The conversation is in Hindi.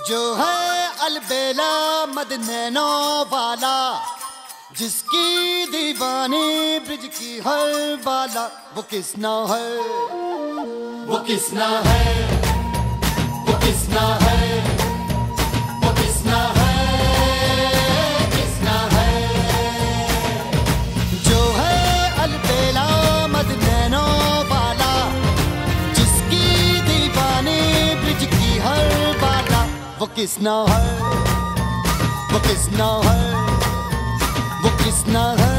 जो है अलबेला मद नैनो वाला, जिसकी दीवानी ब्रिज की हर बाला, वो किसना है, वो किसना है, वो किसना है, वो किसना है, किसना है। जो है अलबेला मद नैनो वाला, जिसकी दीवानी ब्रिज की हर बाला, वो किसना है, वो किसना है, वो किसना है।